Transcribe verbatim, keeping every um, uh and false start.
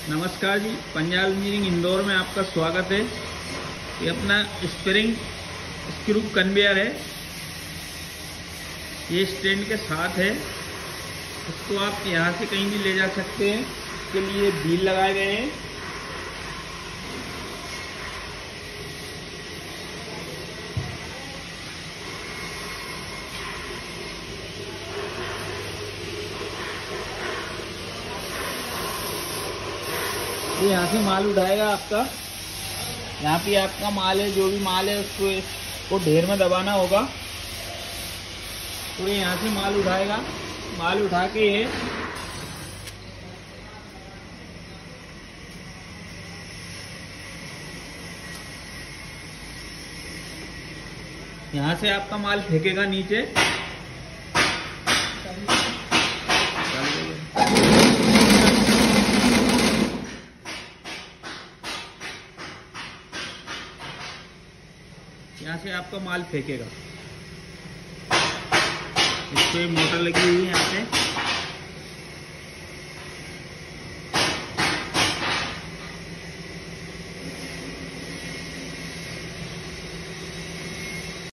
नमस्कार जी, पंजाब इंजीनियरिंग इंदौर में आपका स्वागत है। ये अपना स्प्रिंग स्क्रू कन्वेयर है, ये स्टैंड के साथ है। इसको आप यहाँ से कहीं भी ले जा सकते हैं। इसके लिए व्हील लगाए गए हैं। ये यहाँ से माल उठाएगा आपका। यहाँ पे आपका माल है, जो भी माल है उसको को ढेर में दबाना होगा। तो ये यहाँ से माल उठाएगा। माल उठा के ये यहाँ से आपका माल फेंकेगा नीचे। यहाँ से आपका माल फेंकेगा। इस पे मोटर लगी हुई है यहाँ पे।